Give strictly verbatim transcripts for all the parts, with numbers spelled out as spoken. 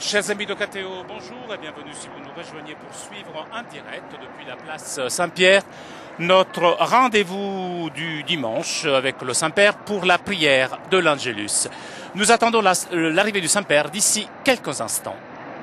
Chers amis de K T O, bonjour et bienvenue si vous nous rejoignez pour suivre en direct depuis la place Saint-Pierre notre rendez-vous du dimanche avec le Saint-Père pour la prière de l'Angélus. Nous attendons l'arrivée du Saint-Père d'ici quelques instants.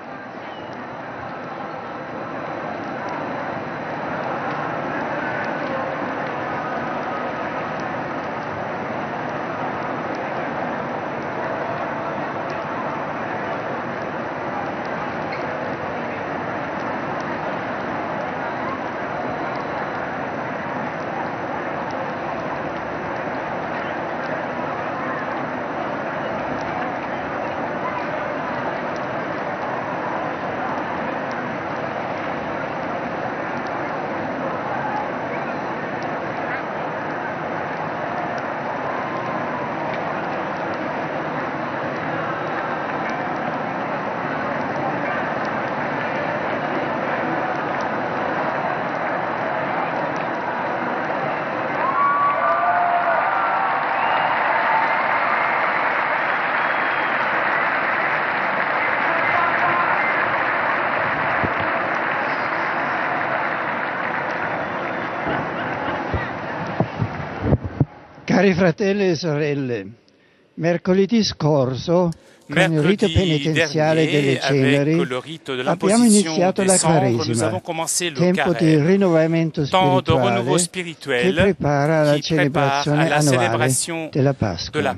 Cari fratelli e sorelle, mercoledì scorso, con il rito penitenziale delle ceneri, abbiamo iniziato la Quaresima, tempo di rinnovamento spirituale che prepara la celebrazione annuale della Pasqua.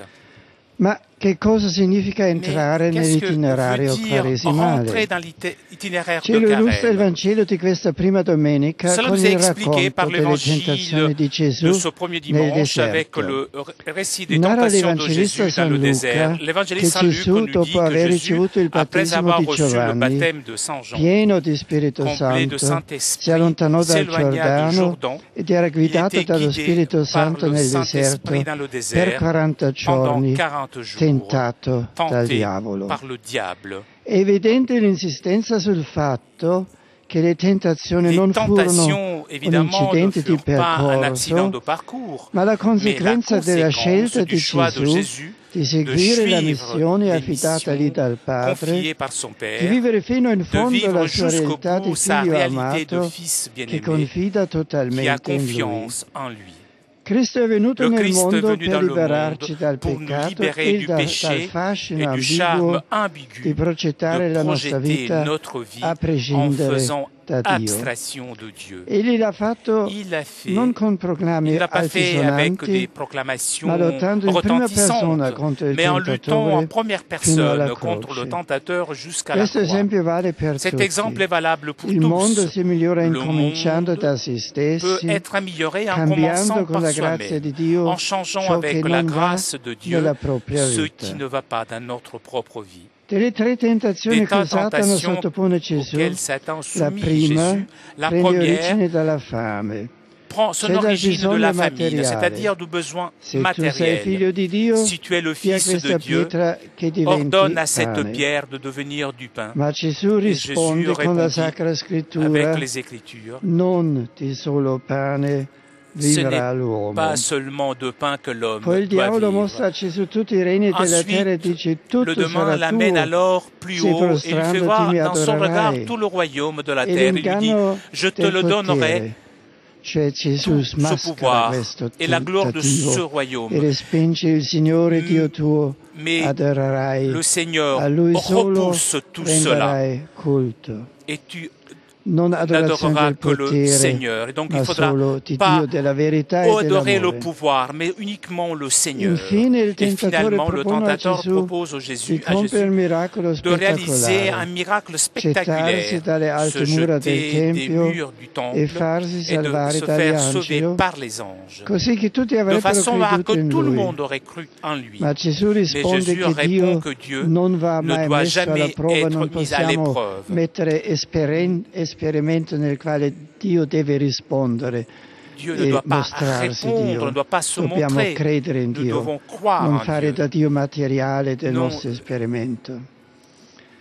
Ma che cosa significa entrare nell'itinerario quaresimale? Ce lo illustra il Vangelo di questa prima domenica con il racconto delle tentazioni di Gesù nel deserto. Narra l'Evangelista San Luca che Gesù, dopo aver ricevuto il battesimo di Giovanni, pieno di Spirito Santo, si allontanò dal Giordano ed era guidato dallo Spirito Santo nel deserto per quaranta giorni, tentato dal diavolo. È evidente l'insistenza sul fatto che le tentazioni non furono un incidente di percorso, ma la conseguenza della scelta di Gesù di seguire la missione affidatagli dal Padre, di vivere fino in fondo la sua realtà di figlio amato che confida totalmente in Lui. Cristo è venuto nel mondo per liberarci dal peccato e da, dal fascino ambiguo di progettare la nostra vita a prescindere da Dio. Egli l'ha fatto non con proclami altisonanti, ma lottando in prima persona contro il tentatore fino alla croce. Questo esempio vale per tutti. Il mondo si migliora incominciando da se stessi, cambiando con la grazia di Dio ciò che non va nella propria vita. Delle tre tentazioni che Satana sottopone Gesù, la prima prende origine dalla fame. Son origine de la famine, c'est-à-dire du besoin matériel. Si tu es le Fils de Dieu, ordonne à cette pierre de devenir du pain. Ma Gesù risponde con la Sacra Scrittura, avec les Écritures, non di solo pane vivrà l'uomo. Pas seulement de pain que l'homme Poi il diavolo doit mostra a Gesù tutti i regni della terra e dice tutto le démon sarà l'amène tuo. alors plus Se haut et lui fait prostrandoti voir mi dans son regard adorerai. tout le royaume de la E terre. Il lui dit, l'inganno je te del le donnerai, potere, cioè Gesù tout ce smaschera pouvoir questo et la gloire de ce tentativo e royaume. respinge il Signore Dio tuo, Mais adorerai, le Seigneur a Lui solo repousse tout cela renderai culto. et tu Non adorazione n'adoreras del que le potere, Seigneur. Et donc il ma faudra solo di pas Dio, della verità e adorer le dell'amore. pouvoir, mais uniquement le Seigneur. Infine il Et tentatore finalement, le propone a tentateur Gesù propose au di Jésus, à compiere il Jésus miracolo de réaliser un spettacolare, miracle gettarsi dalle spectaculaire, alte se mura del jeter des Tempio murs du e temple farsi et de salvare se dagli faire sauver angeli, par les anges, così che tutti de avrebbero façon à creduto que in tout le lui. monde aurait cru en lui. Ma Gesù Mais risponde Jésus che répond Dio que Dieu non va ne mai doit messo alla jamais prova, non être mis à possiamo l'épreuve. mettere esperen- esperimento nel quale Dio deve rispondere Dieu ne e doit pas mostrarsi répondre, Dio. ne doit pas se Dobbiamo montrer. credere in Nous Dio, devons croire non en fare Dieu. da Dio materiale del Non. nostro esperimento.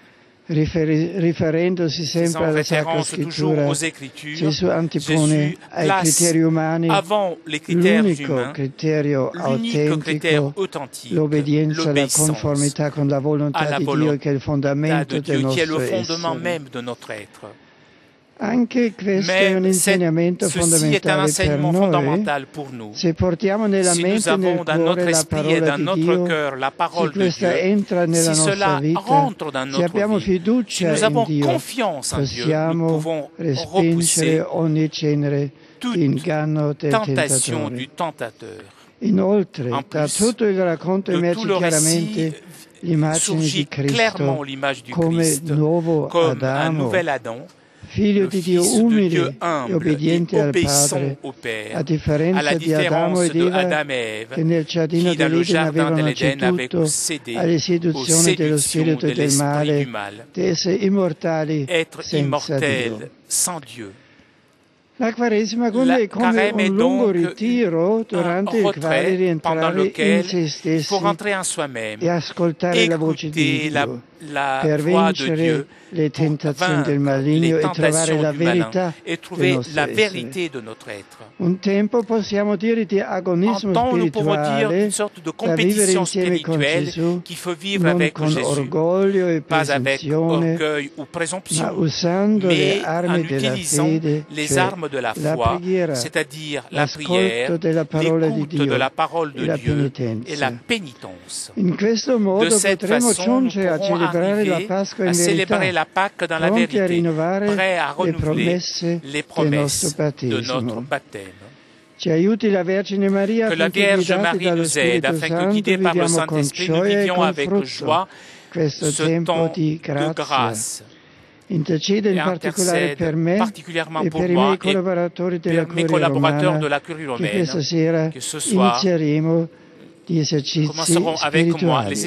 riferendosi sempre alla Sacra Scrittura, Gesù antepone ai criteri umani l'unico criterio autentico, l'obbedienza, la conformità con la volontà di Dio, che è il fondamento del nostro essere. Anche questo è un insegnamento fondamentale per noi. Se portiamo nella mente e nel cuore la parola di Dio, se questa entra nella nostra vita, se abbiamo fiducia in Dio, possiamo respingere ogni genere di inganno del tentatore. Inoltre, da tutto il racconto emerge chiaramente l'immagine di Cristo come nuovo Adamo, figlio di Dio umile e obbediente al Padre, a differenza di Adamo ed Eva, che nel giardino dell'Eden avevano ceduto alle seduzioni dello spirito e del male, di essere immortali senza Dio. La Quaresima è come un lungo ritiro durante il quale rientrare in se stessi e ascoltare la voce di Dio per vincere le tentazioni del maligno e trovare la verità del nostro essere. Un tempo possiamo dire di agonismo spirituale da vivere insieme con Gesù, non con orgoglio e presunzione, ma usando le armi della fede, cioè la preghiera, l'ascolto della parola di Dio e la penitenza. In questo modo potremo giungere a celebrare la Pasqua in verità, pronti a rinnovare le promesse del nostro battesimo. Ci aiuti la Vergine Maria, affinché guidati dallo Spirito Santo viviamo con gioia e con frutto questo tempo di grazia. Intercede in particolare per me e per i miei collaboratori della Curia Romana, che questa sera inizieremo gli esercizi spirituali.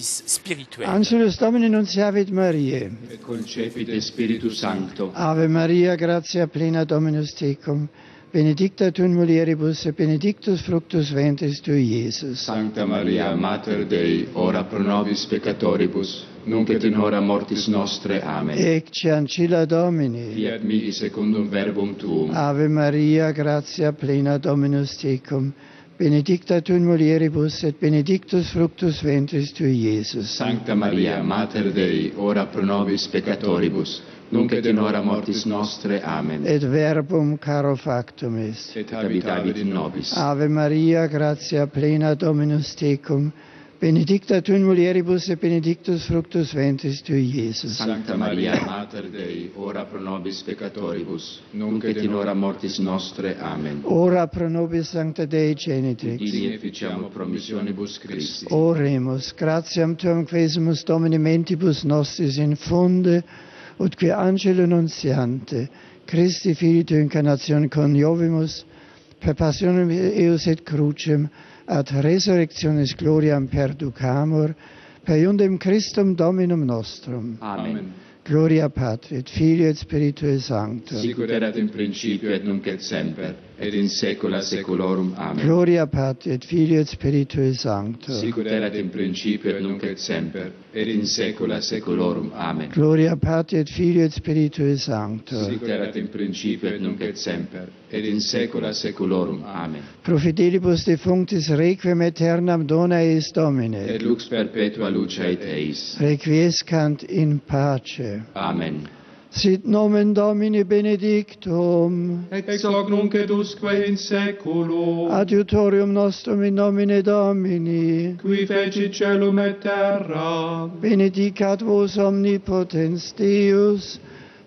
Angelus Domini Nuntiavit Mariae. Et concepite Spiritus Sancto. Ave Maria, gratia plena Dominus tecum, benedicta tu in mulieribus et benedictus fructus ventris tui, Iesus. Sancta Maria, Mater Dei, ora pro nobis peccatoribus, nunc et in hora mortis nostre. Amen. Ecce ancilla Domini. Fiat mihi secundum verbum tuum. Ave Maria, gratia plena Dominus tecum, benedicta tu in mulieribus et benedictus fructus ventris tui, Iesus. Sancta Maria, Mater Dei, ora pro nobis peccatoribus, nunc et in hora mortis nostre. Amen. Et verbum caro factum est. Et habitavit in nobis. Ave Maria, gratia plena Dominus tecum, benedicta tu in mulieribus et benedictus fructus ventris tui, Iesus. Sancta Maria, Mater Dei, ora pro nobis peccatoribus, nunc et in hora mortis nostre. Amen. Ora pro nobis Sancta Dei Genitrix. Ili efficiamo promissionibus Christi. Oremus, gratiam tuam quesimus Domini mentibus nostris infunde, ut qui angelo nuntiante, Christi Filii tu incarnatione coniovimus, per passionem eius et crucem, ad resurrectionis gloriam perducamur, per iundem Christum Dominum nostrum. Amen. Gloria Patri, et Filii, et Spiritui Sancto. Sicut erat in principio, et nunc et semper, et in saecula saeculorum. Amen. Gloria Patri, et Filii, et Spiritui Sancto. Sicut erat in principio, et nunc et semper, et in saecula saeculorum. Amen. Gloria Patri, et Filii, et Spiritui Sancto. Sicut erat in principio, et nunc et semper, et in saecula saeculorum. Amen. Pro fidelibus defunctis requiem aeternam dona eis Domine. Et lux perpetua lucet eis. Requiescant in pace. Amen. Sit nomen Domini benedictum. Ex hoc nunc et usque in saeculo. Adiutorium nostrum in nomine Domini. Qui fecit caelum et terra. Benedicat vos omnipotens Deus,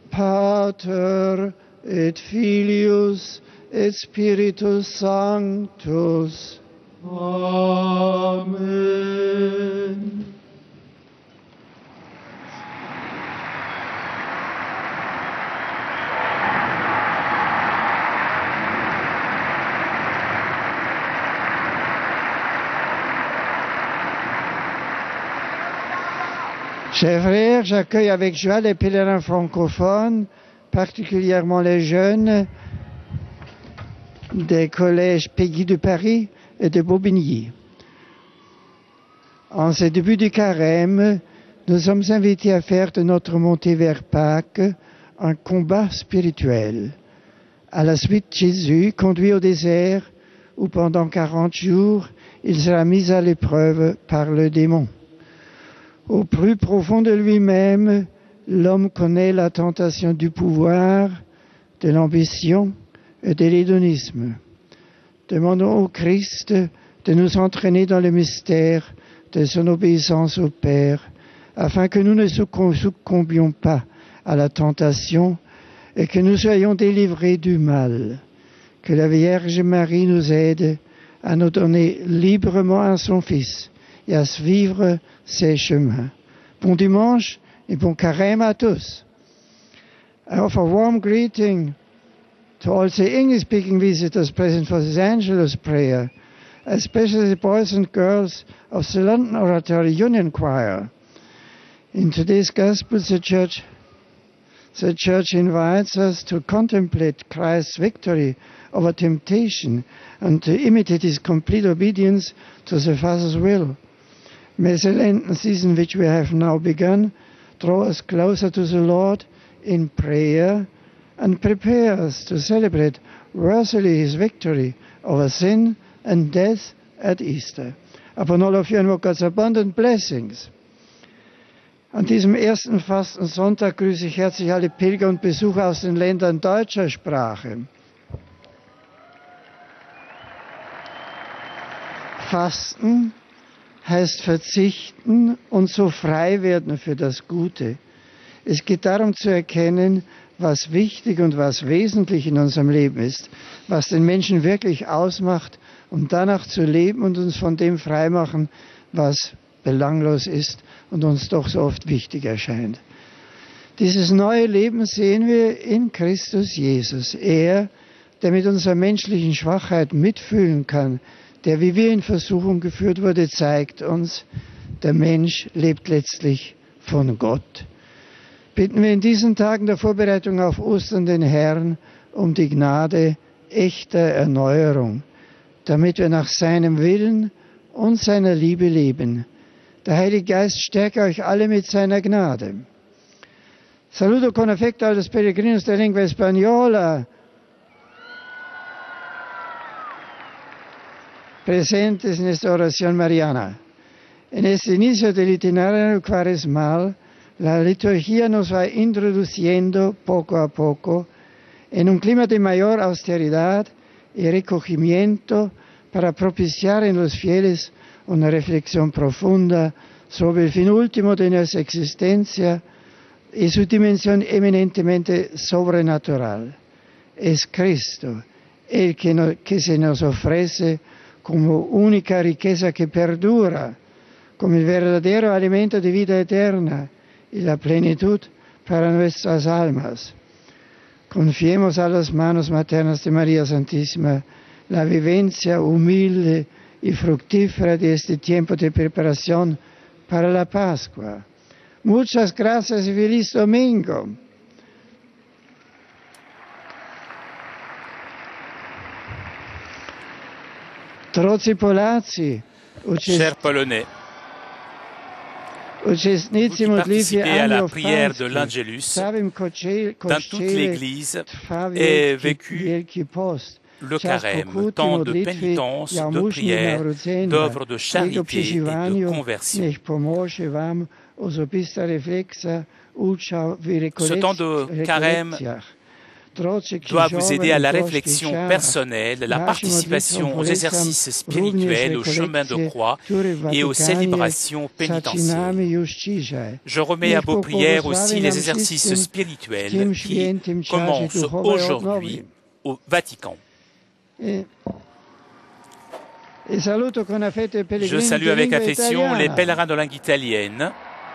Pater et Filius et Spiritus Sanctus. Amen. Chers frères, j'accueille avec joie les pèlerins francophones, particulièrement les jeunes des collèges Péguy de Paris et de Bobigny. En ce début du carême, nous sommes invités à faire de notre montée vers Pâques un combat spirituel. À la suite de Jésus, conduit au désert, où pendant quarante jours, il sera mis à l'épreuve par le démon. Au plus profond de lui-même, l'homme connaît la tentation du pouvoir, de l'ambition et de l'hédonisme. Demandons au Christ de nous entraîner dans le mystère de son obéissance au Père, afin que nous ne succombions pas à la tentation et que nous soyons délivrés du mal. Que la Vierge Marie nous aide à nous donner librement à son Fils et à suivre ses chemins. Bon dimanche et bon carême à tous. I offer a warm greeting to all the English-speaking visitors present for this Angelus prayer, especially the boys and girls of the London Oratory Union Choir. In today's Gospel, the Church, the Church invites us to contemplate Christ's victory over temptation and to imitate his complete obedience to the Father's will. May the Lenten season which we have now begun draw us closer to the Lord in prayer and prepare us to celebrate worthily his victory over sin and death at Easter. Upon all of you invoke God's abundant blessings. An diesem ersten Fastensonntag grüße ich herzlich alle Pilger und Besucher aus den Ländern deutscher Sprache. Fasten heißt verzichten und so frei werden für das Gute. Es geht darum zu erkennen, was wichtig und was wesentlich in unserem Leben ist, was den Menschen wirklich ausmacht, um danach zu leben und uns von dem freimachen, was belanglos ist und uns doch so oft wichtig erscheint. Dieses neue Leben sehen wir in Christus Jesus. Er, der mit unserer menschlichen Schwachheit mitfühlen kann, der wie wir in Versuchung geführt wurde, zeigt uns, der Mensch lebt letztlich von Gott. Bitten wir in diesen Tagen der Vorbereitung auf Ostern den Herrn um die Gnade echter Erneuerung, damit wir nach seinem Willen und seiner Liebe leben. Der Heilige Geist stärke euch alle mit seiner Gnade. Saludo con afecto a los peregrinos de lengua española presentes en esta oración mariana. En este inicio del itinerario cuaresmal, la liturgia nos va introduciendo poco a poco en un clima de mayor austeridad y recogimiento para propiciar en los fieles una reflexión profunda sobre el fin último de nuestra existencia y su dimensión eminentemente sobrenatural. Es Cristo el que, no, que se nos ofrece como única riqueza que perdura, como el verdadero alimento de vida eterna y la plenitud para nuestras almas. Confiemos a las manos maternas de María Santísima la vivencia humilde y fructífera de este tiempo de preparación para la Pascua. Muchas gracias y feliz domingo. Drodzy Polacy, chers Polonais, vous qui participez à la prière de l'Angelus, dans toute l'Église est vécu le carême, temps de pénitence, de prière, d'œuvres de charité et de conversion. Ce temps de carême doit vous aider à la réflexion personnelle, la participation aux exercices spirituels, au chemin de croix et aux célébrations pénitentielles. Je remets à vos prières aussi les exercices spirituels qui commencent aujourd'hui au Vatican. Je salue avec affection les pèlerins de langue italienne.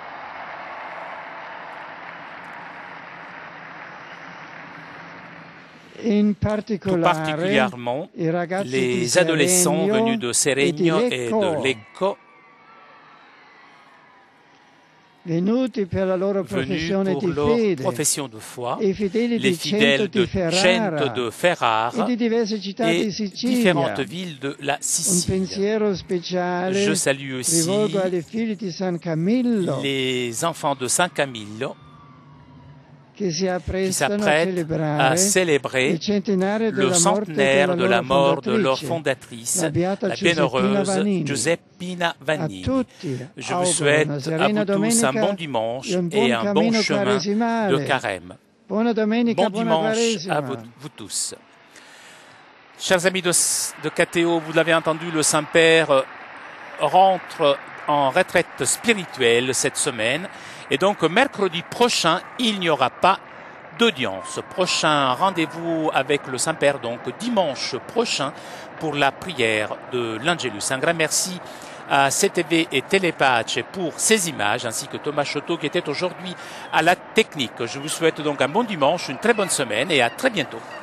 Tout particulièrement les adolescents venus de Seregno et de Lecco. venuti per la loro professione pour di leur fede, profession de foi, e i fedeli les di fidèles Cento de di Ferrara Cento de Ferrara e di diverse città et di Sicilia. différentes villes de la Un Sicile. pensiero speciale Je salue aussi rivolgo ai figli di San Camillo les enfants de San Camillo che si qui apprestano a s'apprêtent celebrare à célébrer il centenario le della morte centenaire de la loro mort de leur fondatrice, fondatrice, la beata la Giuseppina bienheureuse Vanini. Giuseppina A Vanini. tutti Je vous auguro souhaite una à serena vous tous un domenica bon dimanche e un et buon un bon cammino chemin de quaresimale. carême. Buona domenica, Bon buona dimanche quaresima. à vous, vous tous. Chers amis de, de K T O, vous l'avez entendu, le Saint-Père euh, rentre en retraite spirituelle cette semaine. Et donc, mercredi prochain, il n'y aura pas d'audience. Prochain rendez-vous avec le Saint-Père, donc dimanche prochain, pour la prière de l'Angelus. Un grand merci à C T V et Télépace pour ces images, ainsi que Thomas Choteau qui était aujourd'hui à la technique. Je vous souhaite donc un bon dimanche, une très bonne semaine et à très bientôt.